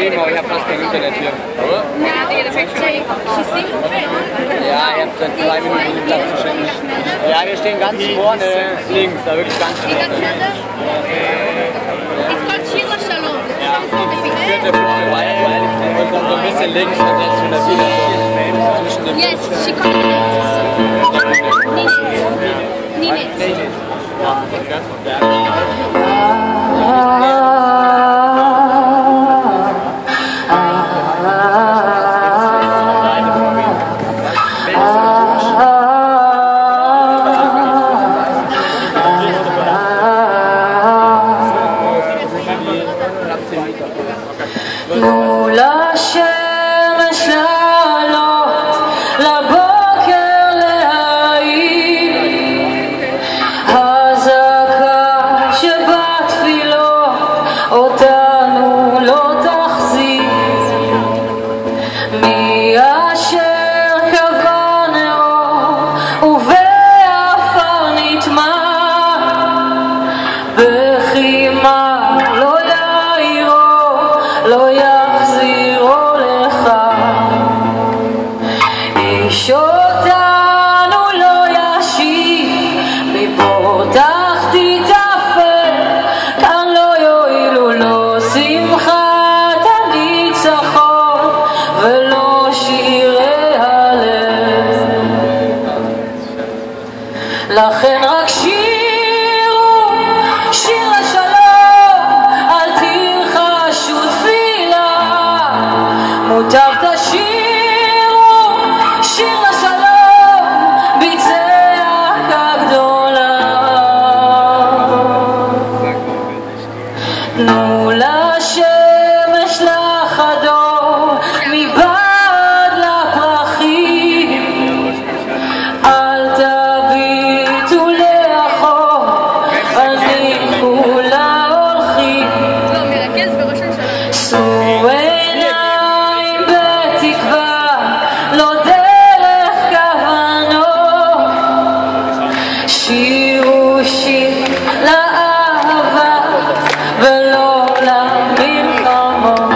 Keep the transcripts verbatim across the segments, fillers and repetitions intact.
geschrieben, aber ich habe fast kein Internet hier. Ja, ich habe seit zwei Minuten den Platz zu schicken. Ja, wir stehen ganz vorne links, da wirklich ganz vorne. Ja, vierte, fünfte Reihe, und dann so ein bisschen links ersetzt von der Biene, so zwischen den... Yes, she comes. Nini. Nini. Ja, ganz von der. תנו לשמש לעלות, לבוקר להאיר, הזעקה שבתפילות אותנו לא תחזיר. מי אשר קבע נאור ובעפר נטמע, בחימה לא יאירו, לא יחזירו לך. איש אותנו לא ישיב, מפה תחתית אפל, כאן לא יועילו לו שמחת הניצחון ולא שירי הלב. לכן רק שירו, שיר לשלום, אל תלחשו תפילה. מוטב תשירו, שיר לשלום, בצעקה גדולה. תנו לשמש לחדור מבעד לפרחים, אל תביטו לאחור, אל תלכו להולכים. שאו עיניים בתקווה, לא דרך כוונות. שירו שיר לאהבה ולא למלחמות.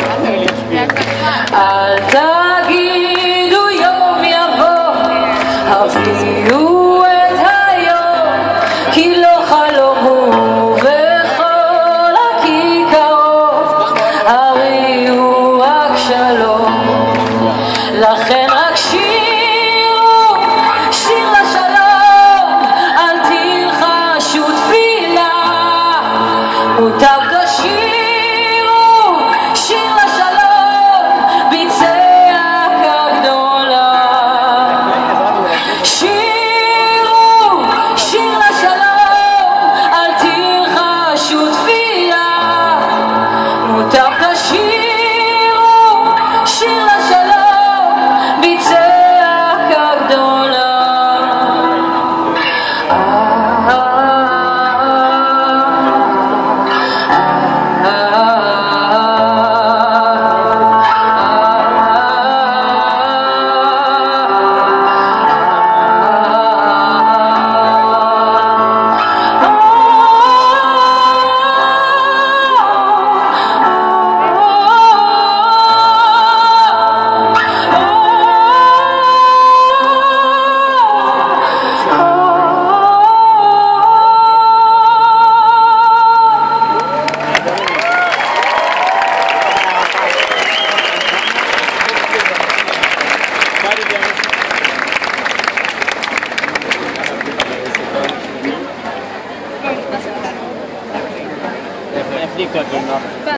אל תגידו יום יבוא, הביאו את היום, כי לא חלום הוא בכל הכיכרות, הרי הוא רק שלום. לכן רק שירו, שיר לשלום, אל תלחשו תפילה. מוטב תשירו, שיר לשלום, בצעקה גדולה. שירו, שיר לשלום, אל תלחשו תפילה. מוטב תשירו, שיר לשלום, בצעקה גדולה. Er fliegt gerade noch.